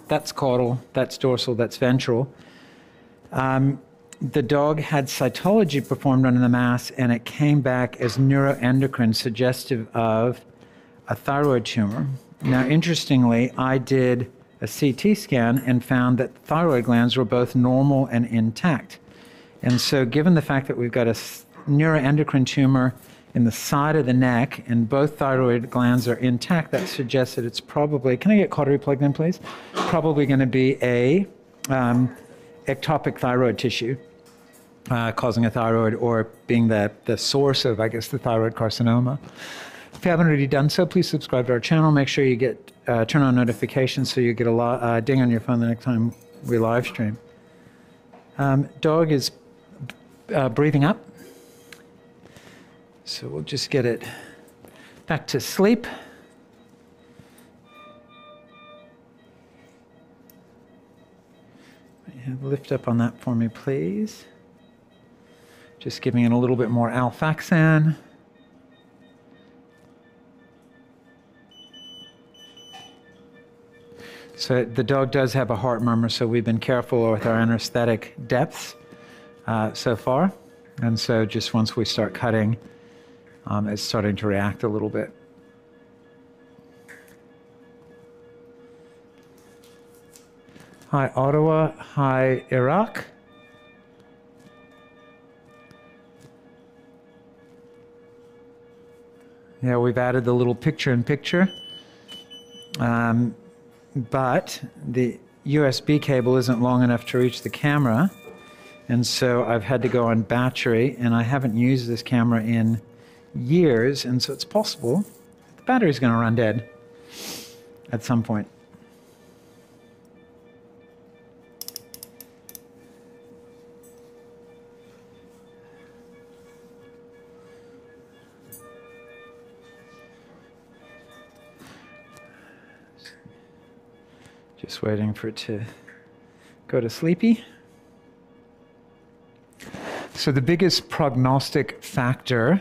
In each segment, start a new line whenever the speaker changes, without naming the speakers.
That's caudal, that's dorsal, that's ventral. The dog had cytology performed on the mass, and it came back as neuroendocrine, suggestive of a thyroid tumor. Now, interestingly, I did a CT scan and found that thyroid glands were both normal and intact. And so given the fact that we've got a neuroendocrine tumor in the side of the neck and both thyroid glands are intact, that suggests that it's probably, can I get cautery plugged in, please? Probably going to be a ectopic thyroid tissue causing a thyroid, or being the source of, I guess, the thyroid carcinoma. If you haven't already done so, please subscribe to our channel. Make sure you get turn on notifications so you get a ding on your phone the next time we live stream. Dog is breathing up. So we'll just get it back to sleep. Yeah, lift up on that for me, please. Just giving it a little bit more Alfaxan. So the dog does have a heart murmur, so we've been careful with our anesthetic depths so far. And so just once we start cutting, it's starting to react a little bit. Hi, Ottawa. Hi, Iraq. Yeah, we've added the little picture-in-picture. But the USB cable isn't long enough to reach the camera. And so I've had to go on battery, and I haven't used this camera in years, and so it's possible the battery's going to run dead at some point. Just waiting for it to go to sleepy. So the biggest prognostic factor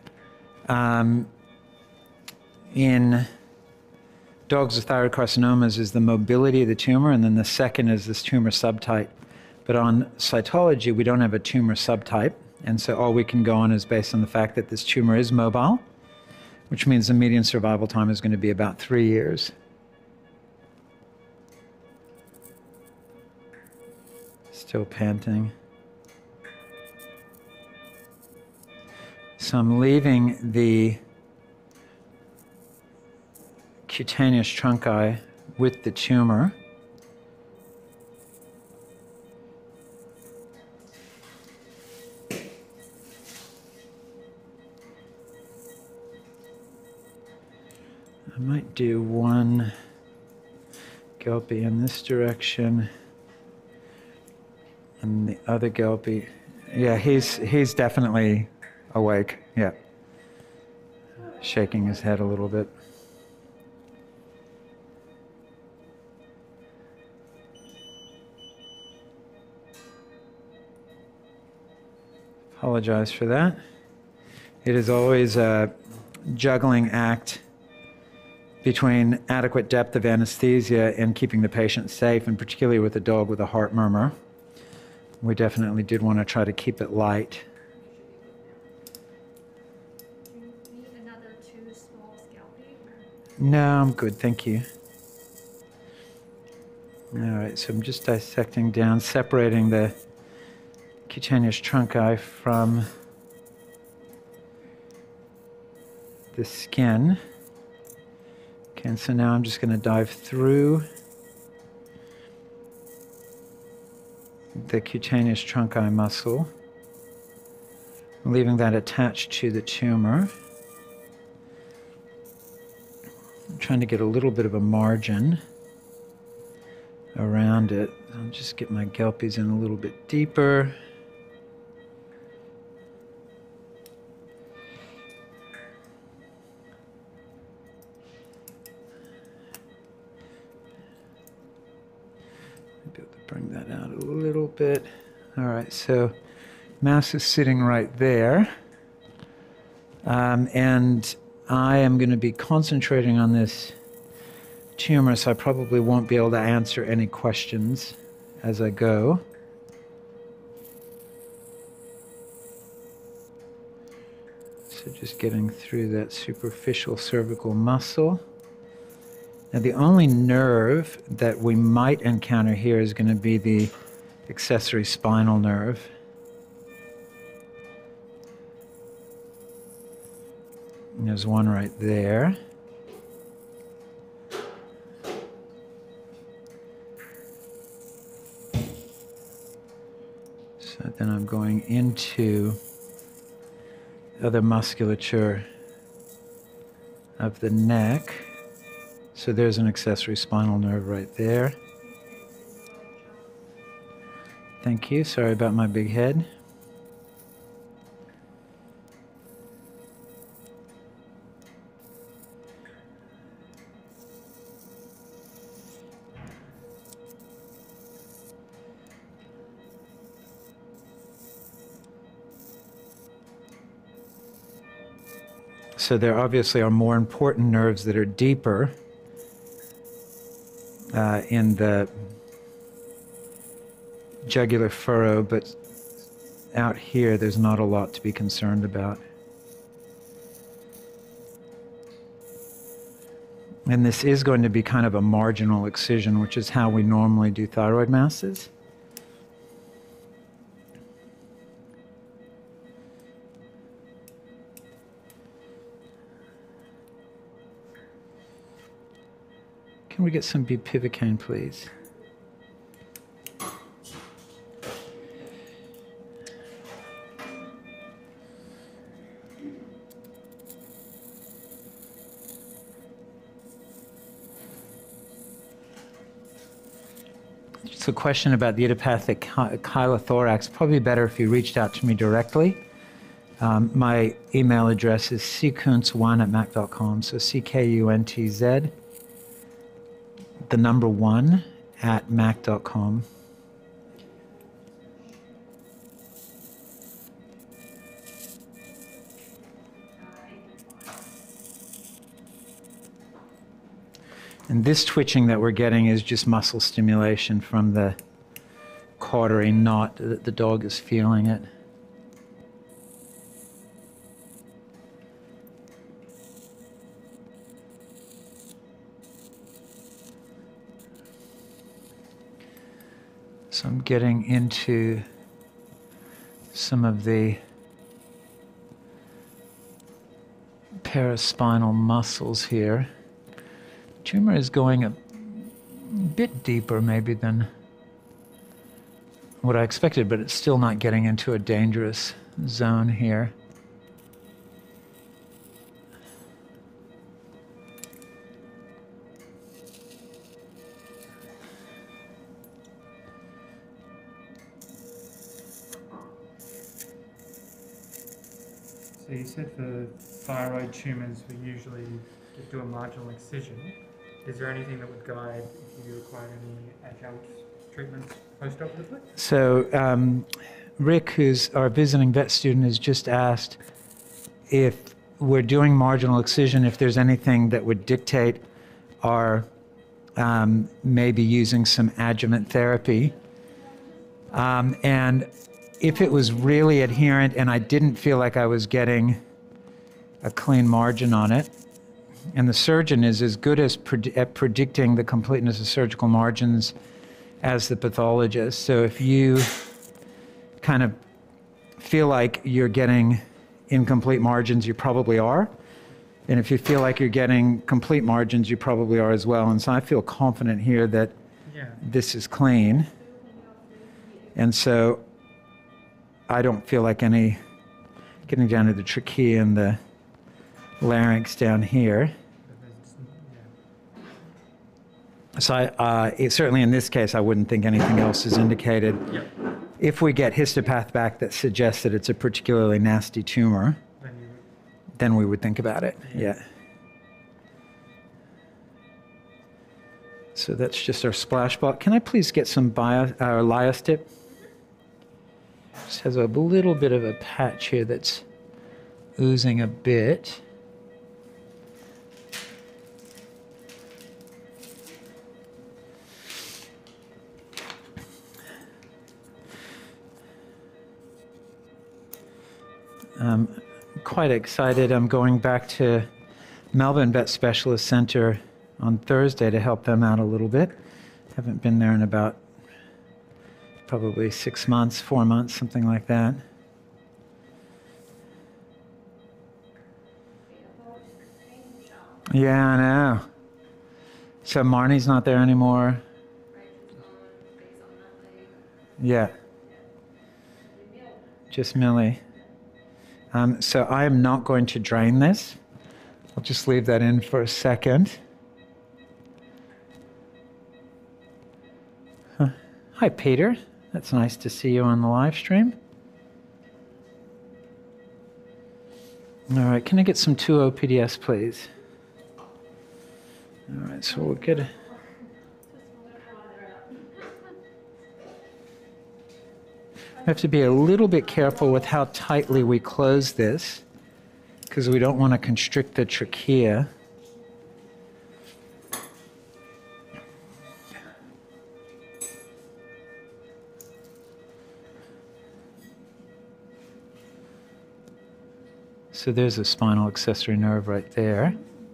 in dogs with thyroid carcinomas is the mobility of the tumor, and then the second is this tumor subtype. But on cytology, we don't have a tumor subtype, and so all we can go on is based on the fact that this tumor is mobile, which means the median survival time is going to be about 3 years. Still panting. So I'm leaving the cutaneous trunci with the tumor. I might do one Gelpie in this direction and the other Gelpie. Yeah, he's definitely awake. Yeah. Shaking his head a little bit. Apologize for that. It is always a juggling act between adequate depth of anesthesia and keeping the patient safe, and particularly with a dog with a heart murmur. We definitely did want to try to keep it light.
Do you need another 2 small Gelpie?
No, I'm good, thank you. All right, so I'm just dissecting down, separating the cutaneous trunci from the skin. Okay, and so now I'm just going to dive through the cutaneous trunci muscle, leaving that attached to the tumor. I'm trying to get a little bit of a margin around it. I'll just get my Gelpies in a little bit deeper. Bring that out a little bit. All right, so mass is sitting right there. And I am going to be concentrating on this tumor, so I probably won't be able to answer any questions as I go. So just getting through that superficial cervical muscle. Now the only nerve that we might encounter here is going to be the accessory spinal nerve. And there's one right there. So then I'm going into other musculature of the neck. So there's an accessory spinal nerve right there. Thank you. Sorry about my big head. So there obviously are more important nerves that are deeper in the jugular furrow, but out here there's not a lot to be concerned about. And this is going to be kind of a marginal excision, which is how we normally do thyroid masses. Can we get some bupivacaine, please? It's a question about the idiopathic chylothorax. Probably better if you reached out to me directly. My email address is ckuntz1@mac.com, so CKUNTZ, the number 1 at mac.com. And this twitching that we're getting is just muscle stimulation from the cautery, not that the dog is feeling it. So I'm getting into some of the paraspinal muscles here. Tumor is going a bit deeper maybe than what I expected, but it's still not getting into a dangerous zone here.
So you said for thyroid tumours we usually do a marginal excision. Is there anything that would guide if you require any adjunct treatments post-operatively?
So Rick, who's our visiting vet student, has just asked if we're doing marginal excision, if there's anything that would dictate our maybe using some adjuvant therapy. And if it was really adherent and I didn't feel like I was getting a clean margin on it, and the surgeon is as good as at predicting the completeness of surgical margins as the pathologist. So if you kind of feel like you're getting incomplete margins, you probably are. And if you feel like you're getting complete margins, you probably are as well. And so I feel confident here that this is clean. And so I don't feel like any getting down to the trachea and the larynx down here. So certainly in this case, I wouldn't think anything else is indicated.
Yep.
If we get histopath back that suggests that it's a particularly nasty tumor, then we would think about it. Yeah. So that's just our splash block. Can I please get some Liostip? Just has a little bit of a patch here that's oozing a bit. quite excited. I'm going back to Melbourne Vet Specialist Centre on Thursday to help them out a little bit. Haven't been there in about probably 6 months, 4 months, something like that. Yeah, I know. So Marnie's not there anymore. Yeah. Just Millie. So I am not going to drain this. I'll just leave that in for a second. Huh. Hi, Peter. That's nice to see you on the live stream. All right, can I get some 2O PDS, please? All right, so we'll get a... We have to be a little bit careful with how tightly we close this because we don't want to constrict the trachea. So there's a spinal accessory nerve right there.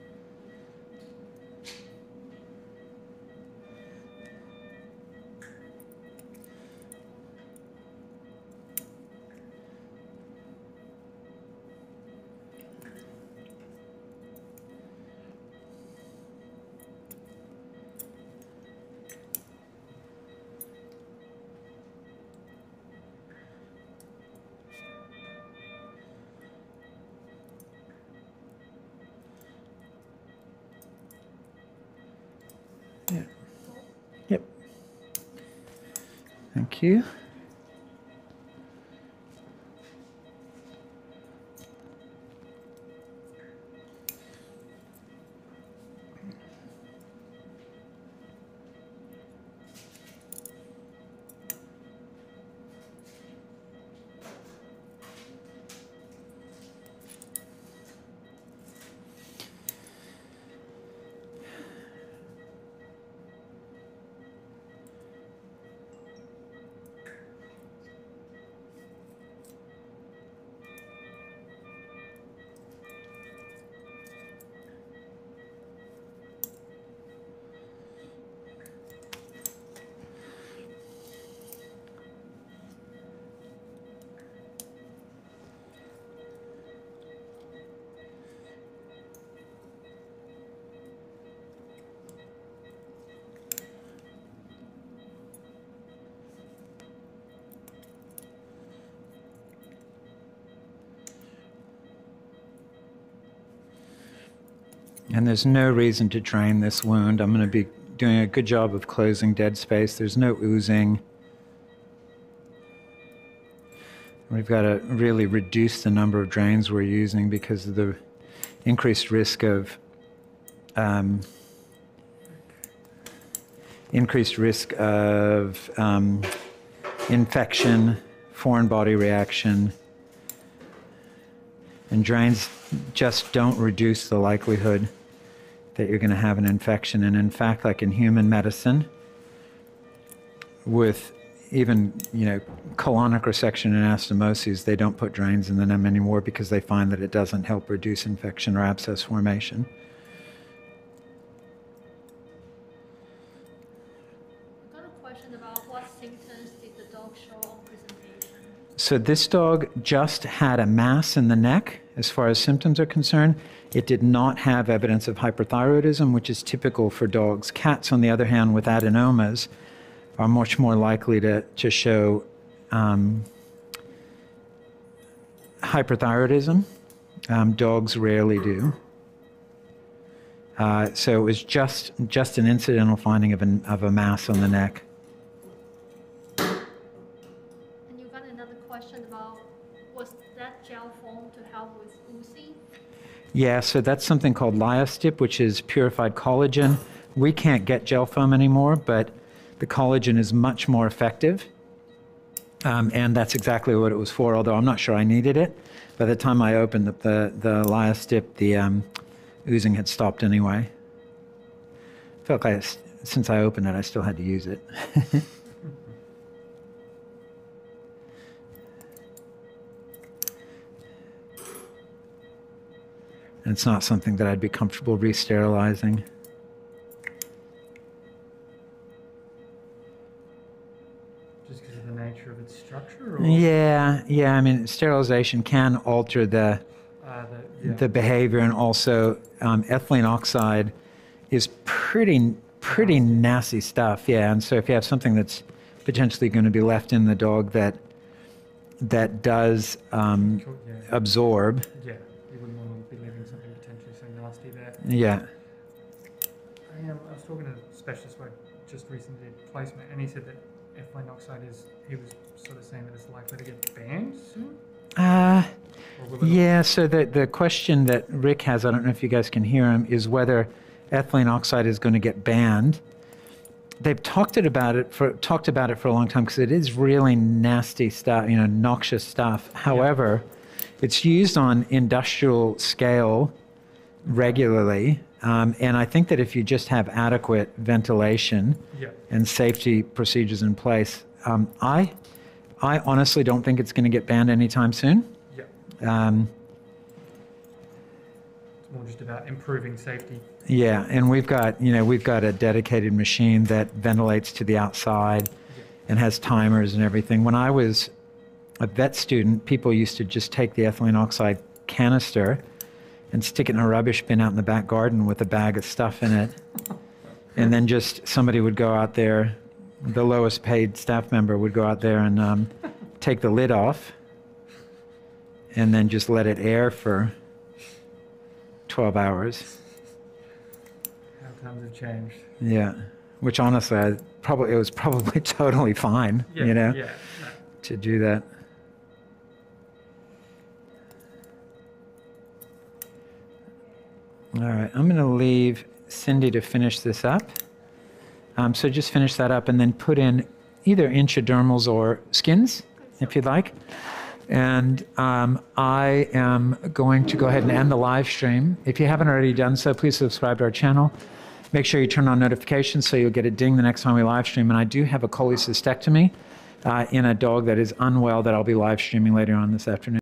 Yeah. Yep. Thank you. And there's no reason to drain this wound. I'm going to be doing a good job of closing dead space. There's no oozing. We've got to really reduce the number of drains we're using because of the increased risk of infection, foreign body reaction, and drains just don't reduce the likelihood that you're going to have an infection. And in fact, like in human medicine, with even, colonic resection and anastomoses, they don't put drains in them anymore because they find that it doesn't help reduce infection or abscess formation.
I've got a question about what symptoms did the dog show on presentation?
So this dog just had a mass in the neck as far as symptoms are concerned. It did not have evidence of hyperthyroidism, which is typical for dogs. Cats, on the other hand, with adenomas, are much more likely to show hyperthyroidism. Dogs rarely do. So it was just an incidental finding of a mass on the neck.
And you got another question about, was that gel foam to help with oozing?
Yeah, so that's something called Liostip, which is purified collagen. We can't get gel foam anymore, but the collagen is much more effective. And that's exactly what it was for, although I'm not sure I needed it. By the time I opened the Liostip, the oozing had stopped anyway. Felt like since I opened it, I still had to use it. And it's not something that I'd be comfortable re-sterilizing.
Just because of the nature of its structure? Or?
Yeah, I mean, sterilization can alter the behavior, and also ethylene oxide is pretty nasty stuff. Yeah, and so if you have something that's potentially going to be left in the dog that does absorb.
Yeah, you wouldn't want to be leaving something potentially so nasty there.
Yeah.
I was talking to a specialist who I just recently did placement, and he said that ethylene oxide he was sort of saying that it's likely to get banned soon? Yeah,
so the question that Rick has, I don't know if you guys can hear him, is whether ethylene oxide is going to get banned. They've talked about it for a long time because it is really nasty stuff, noxious stuff. However, it's used on industrial scale regularly, and I think that if you just have adequate ventilation and safety procedures in place, I honestly don't think it's going to get banned anytime soon.
It's more just about improving safety.
Yeah, and we've got a dedicated machine that ventilates to the outside and has timers and everything. When I was a vet student, people used to just take the ethylene oxide canister and stick it in a rubbish bin out in the back garden with a bag of stuff in it. And then just somebody would go out there, the lowest paid staff member would go out there and take the lid off and then just let it air for 12 hours.
How times have changed.
Yeah, which honestly, it was probably totally fine, to do that. All right, I'm going to leave Cindy to finish this up. So just finish that up and then put in either intradermals or skins, if you'd like. And I am going to go ahead and end the live stream. If you haven't already done so, please subscribe to our channel. Make sure you turn on notifications so you'll get a ding the next time we live stream. And I do have a cholecystectomy in a dog that is unwell that I'll be live streaming later on this afternoon.